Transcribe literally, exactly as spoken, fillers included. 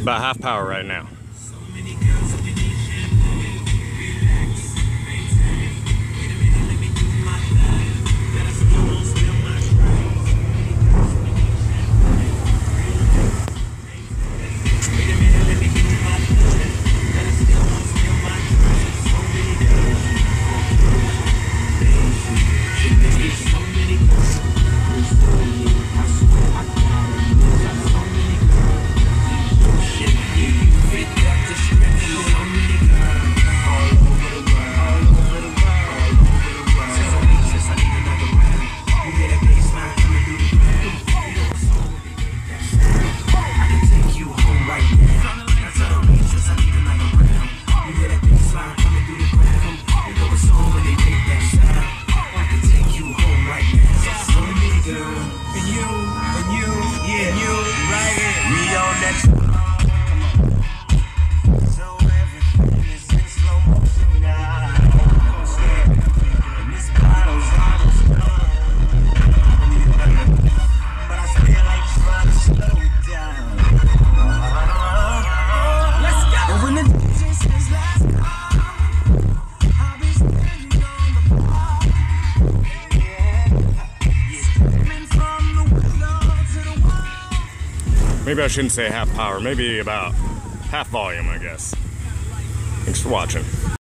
about half power right now. Maybe I shouldn't say half power, maybe about half volume, I guess. Thanks for watching.